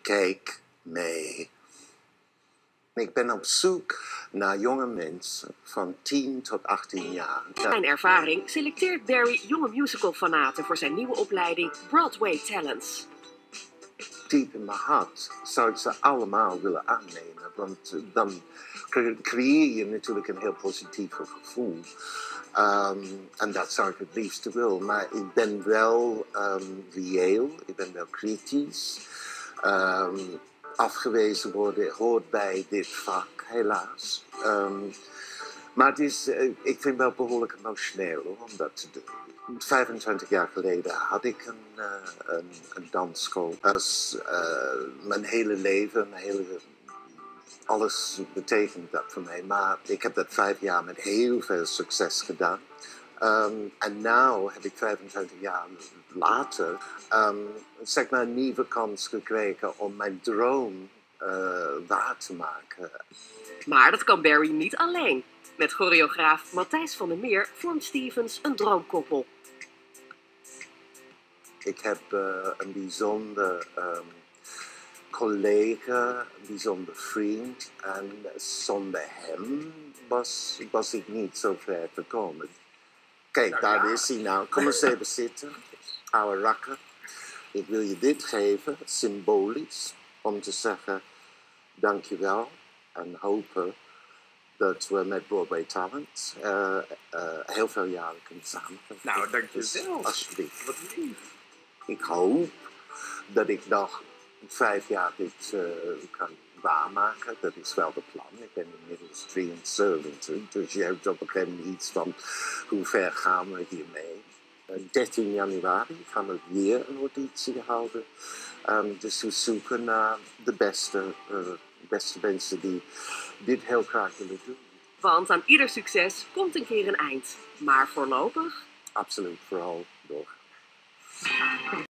Kijk mee. Ik ben op zoek naar jonge mensen van 10 tot 18 jaar. Zijn ervaring selecteert Barry jonge musicalfanaten voor zijn nieuwe opleiding Broadway Talents. Diep in mijn hart zou ik ze allemaal willen aannemen. Want dan creëer je natuurlijk een heel positief gevoel. En dat zou ik het liefst willen. Maar ik ben wel reëel, ik ben wel kritisch. Afgewezen worden hoort bij dit vak, helaas. Maar het is, ik vind het wel behoorlijk emotioneel om dat te doen. 25 jaar geleden had ik een dansschool. Mijn hele leven, alles betekent dat voor mij. Maar ik heb dat 5 jaar met heel veel succes gedaan. En nu heb ik 25 jaar later zeg maar een nieuwe kans gekregen om mijn droom waar te maken. Maar dat kan Barry niet alleen. Met choreograaf Matthijs van der Meer vormt Stevens een droomkoppel. Ik heb een bijzonder collega, een bijzonder vriend. En zonder hem was ik niet zo ver gekomen. Kijk, daar is hij nou. Kom eens even zitten, oude rakker. Ik wil je dit geven, symbolisch, om te zeggen dankjewel. En hopen dat we met Broadway Talent heel veel jaren kunnen samenwerken. Nou, dankjewel. Dus, alsjeblieft. Wat lief. Ik hoop dat ik nog 5 jaar dit kan waarmaken. Dat is wel de plan. Ik ben inmiddels 73, dus je hebt op een gegeven moment iets van hoe ver gaan we hiermee. 13 januari gaan we weer een auditie houden. Dus we zoeken naar de beste mensen die dit heel graag willen doen. Want aan ieder succes komt een keer een eind. Maar voorlopig... Absoluut, vooral doorgaan.